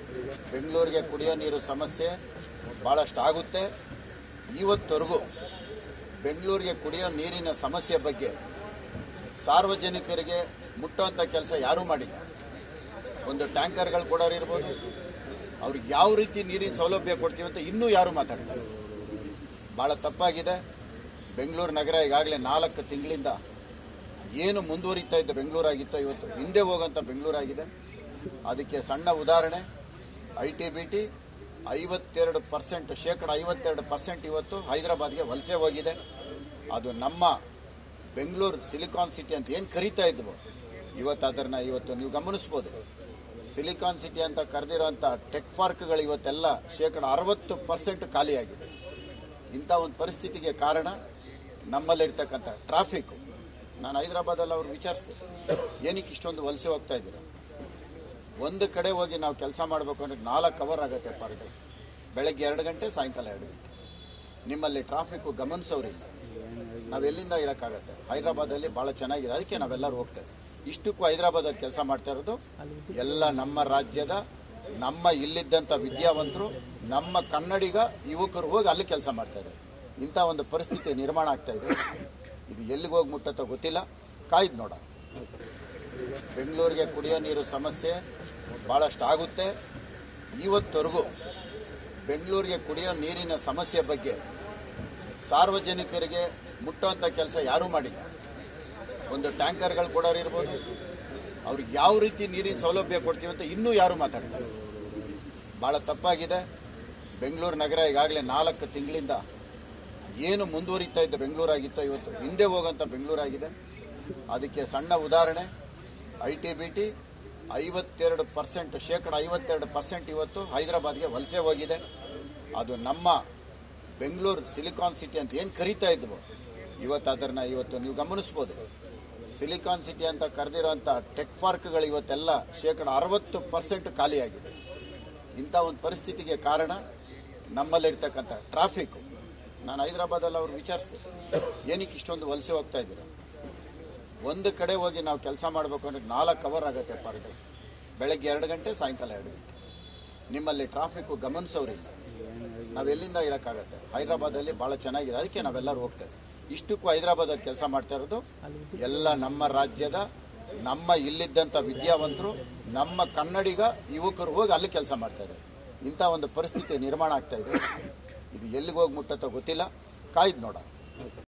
ಬೆಂಗಳೂರಿಗೆ ಕುಡಿಯೋ ನೀರು ಸಮಸ್ಯೆ ಭಾಳಷ್ಟು ಆಗುತ್ತೆ. ಇವತ್ತವರೆಗೂ ಬೆಂಗಳೂರಿಗೆ ಕುಡಿಯೋ ನೀರಿನ ಸಮಸ್ಯೆ ಬಗ್ಗೆ ಸಾರ್ವಜನಿಕರಿಗೆ ಮುಟ್ಟುವಂಥ ಕೆಲಸ ಯಾರೂ ಮಾಡಿಲ್ಲ. ಒಂದು ಟ್ಯಾಂಕರ್ಗಳು ಕೊಡೋರು ಇರ್ಬೋದು, ಅವ್ರಿಗೆ ಯಾವ ರೀತಿ ನೀರಿನ ಸೌಲಭ್ಯ ಕೊಡ್ತೀವಿ ಅಂತ ಇನ್ನೂ ಯಾರು ಮಾತಾಡ್ತಾರೆ. ಭಾಳ ತಪ್ಪಾಗಿದೆ. ಬೆಂಗಳೂರು ನಗರ ಈಗಾಗಲೇ 4 ತಿಂಗಳಿಂದ ಏನು ಮುಂದುವರಿತಾ ಇದ್ದ ಬೆಂಗಳೂರಾಗಿತ್ತೋ ಇವತ್ತು ಹಿಂದೆ ಹೋಗೋಂಥ ಬೆಂಗಳೂರಾಗಿದೆ. ಅದಕ್ಕೆ ಸಣ್ಣ ಉದಾಹರಣೆ, ITBT 52%, ಶೇಕಡ 52% ಇವತ್ತು ಹೈದರಾಬಾದ್ಗೆ ವಲಸೆ ಹೋಗಿದೆ. ಅದು ನಮ್ಮ ಬೆಂಗಳೂರು ಸಿಲಿಕಾನ್ ಸಿಟಿ ಅಂತ ಏನು ಕರೀತಾ ಇದ್ವು, ಇವತ್ತು ಅದನ್ನು ನೀವು ಗಮನಿಸ್ಬೋದು. ಸಿಲಿಕಾನ್ ಸಿಟಿ ಅಂತ ಕರೆದಿರೋಂಥ ಟೆಕ್ ಪಾರ್ಕ್ಗಳು ಇವತ್ತೆಲ್ಲ ಶೇಕಡ 60% ಖಾಲಿಯಾಗಿದೆ. ಇಂಥ ಒಂದು ಪರಿಸ್ಥಿತಿಗೆ ಕಾರಣ ನಮ್ಮಲ್ಲಿರ್ತಕ್ಕಂಥ ಟ್ರಾಫಿಕ್. ನಾನು ಹೈದರಾಬಾದಲ್ಲಿ ಅವ್ರು ವಿಚಾರಿಸಿದೆ, ಏನಕ್ಕೆ ಇಷ್ಟೊಂದು ವಲಸೆ ಹೋಗ್ತಾ ಇದ್ದೀರಾ? ಒಂದು ಕಡೆ ಹೋಗಿ ನಾವು ಕೆಲಸ ಮಾಡಬೇಕು ಅಂದರೆ 4 ಅವರ್ ಆಗುತ್ತೆ ಪರ್ ಡೇ. ಬೆಳಗ್ಗೆ 2 ಗಂಟೆ, ಸಾಯಂಕಾಲ 2 ಗಂಟೆ. ನಿಮ್ಮಲ್ಲಿ ಟ್ರಾಫಿಕ್ಕು ಗಮನಿಸೋರಿಲ್ಲ. ನಾವೆಲ್ಲಿಂದ ಇರೋಕ್ಕಾಗತ್ತೆ? ಹೈದರಾಬಾದಲ್ಲಿ ಭಾಳ ಚೆನ್ನಾಗಿದೆ, ಅದಕ್ಕೆ ನಾವೆಲ್ಲರೂ ಹೋಗ್ತೇವೆ. ಇಷ್ಟಕ್ಕೂ ಹೈದರಾಬಾದಲ್ಲಿ ಕೆಲಸ ಮಾಡ್ತಾ ಇರೋದು ಎಲ್ಲ ನಮ್ಮ ರಾಜ್ಯದ, ನಮ್ಮ ಇಲ್ಲಿದ್ದಂಥ ವಿದ್ಯಾವಂತರು, ನಮ್ಮ ಕನ್ನಡಿಗ ಯುವಕರು ಹೋಗಿ ಅಲ್ಲಿ ಕೆಲಸ ಮಾಡ್ತಾಯಿದ್ದಾರೆ. ಇಂಥ ಒಂದು ಪರಿಸ್ಥಿತಿ ನಿರ್ಮಾಣ ಆಗ್ತಾ ಇದೆ. ಇದು ಎಲ್ಲಿಗೆ ಹೋಗಿ ಮುಟ್ಟತ್ತೋ ಗೊತ್ತಿಲ್ಲ, ಕಾಯ್ದು ನೋಡ. ಬೆಂಗಳೂರಿಗೆ ಕುಡಿಯೋ ನೀರು ಸಮಸ್ಯೆ ಭಾಳಷ್ಟು ಆಗುತ್ತೆ. ಇವತ್ತವರೆಗೂ ಬೆಂಗಳೂರಿಗೆ ಕುಡಿಯೋ ನೀರಿನ ಸಮಸ್ಯೆ ಬಗ್ಗೆ ಸಾರ್ವಜನಿಕರಿಗೆ ಮುಟ್ಟುವಂಥ ಕೆಲಸ ಯಾರೂ ಮಾಡಿಲ್ಲ. ಒಂದು ಟ್ಯಾಂಕರ್ಗಳು ಕೊಡೋರು ಇರ್ಬೋದು, ಅವ್ರಿಗೆ ಯಾವ ರೀತಿ ನೀರಿನ ಸೌಲಭ್ಯ ಕೊಡ್ತೀವಿ ಅಂತ ಇನ್ನೂ ಯಾರು ಮಾತಾಡ್ತಾರೆ. ಭಾಳ ತಪ್ಪಾಗಿದೆ. ಬೆಂಗಳೂರು ನಗರ ಈಗಾಗಲೇ 4 ತಿಂಗಳಿಂದ ಏನು ಮುಂದುವರಿತಾ ಇದ್ದ ಬೆಂಗಳೂರಾಗಿತ್ತೋ ಇವತ್ತು ಹಿಂದೆ ಹೋಗೋಂಥ ಬೆಂಗಳೂರಾಗಿದೆ. ಅದಕ್ಕೆ ಸಣ್ಣ ಉದಾಹರಣೆ, ITBT 52%, ಶೇಕಡ 52% ಇವತ್ತು ಹೈದರಾಬಾದ್ಗೆ ವಲಸೆ ಹೋಗಿದೆ. ಅದು ನಮ್ಮ ಬೆಂಗಳೂರು ಸಿಲಿಕಾನ್ ಸಿಟಿ ಅಂತ ಏನು ಕರೀತಾ ಇದ್ವು, ಇವತ್ತು ಅದನ್ನು ನೀವು ಗಮನಿಸ್ಬೋದು. ಸಿಲಿಕಾನ್ ಸಿಟಿ ಅಂತ ಕರೆದಿರೋಂಥ ಟೆಕ್ ಪಾರ್ಕ್ಗಳು ಇವತ್ತೆಲ್ಲ ಶೇಕಡ 60% ಖಾಲಿಯಾಗಿದೆ. ಇಂಥ ಒಂದು ಪರಿಸ್ಥಿತಿಗೆ ಕಾರಣ ನಮ್ಮಲ್ಲಿರ್ತಕ್ಕಂಥ ಟ್ರಾಫಿಕ್. ನಾನು ಹೈದರಾಬಾದಲ್ಲಿ ಅವ್ರು ವಿಚಾರಿಸಿದೆ, ಏನಕ್ಕೆ ಇಷ್ಟೊಂದು ವಲಸೆ ಹೋಗ್ತಾ ಇದ್ದೀರಾ? ಒಂದು ಕಡೆ ಹೋಗಿ ನಾವು ಕೆಲಸ ಮಾಡಬೇಕು ಅಂದರೆ 4 ಅವರ್ ಆಗುತ್ತೆ ಪರ್ ಡೇ. ಬೆಳಗ್ಗೆ 2 ಗಂಟೆ, ಸಾಯಂಕಾಲ 2 ಗಂಟೆ. ನಿಮ್ಮಲ್ಲಿ ಟ್ರಾಫಿಕ್ಕು ಗಮನಿಸೋರಿಲ್ಲ. ನಾವೆಲ್ಲಿಂದ ಇರೋಕ್ಕಾಗತ್ತೆ? ಹೈದರಾಬಾದಲ್ಲಿ ಭಾಳ ಚೆನ್ನಾಗಿದೆ, ಅದಕ್ಕೆ ನಾವೆಲ್ಲರೂ ಹೋಗ್ತೇವೆ. ಇಷ್ಟಕ್ಕೂ ಹೈದರಾಬಾದಲ್ಲಿ ಕೆಲಸ ಮಾಡ್ತಾ ಇರೋದು ಎಲ್ಲ ನಮ್ಮ ರಾಜ್ಯದ, ನಮ್ಮ ಇಲ್ಲಿದ್ದಂಥ ವಿದ್ಯಾವಂತರು, ನಮ್ಮ ಕನ್ನಡಿಗ ಯುವಕರು ಹೋಗಿ ಅಲ್ಲಿ ಕೆಲಸ ಮಾಡ್ತಾಯಿದ್ದಾರೆ. ಇಂಥ ಒಂದು ಪರಿಸ್ಥಿತಿ ನಿರ್ಮಾಣ ಆಗ್ತಾ ಇದೆ. ಇದು ಎಲ್ಲಿಗೆ ಹೋಗಿ ಮುಟ್ಟತ್ತೋ ಗೊತ್ತಿಲ್ಲ, ಕಾಯ್ದು ನೋಡ.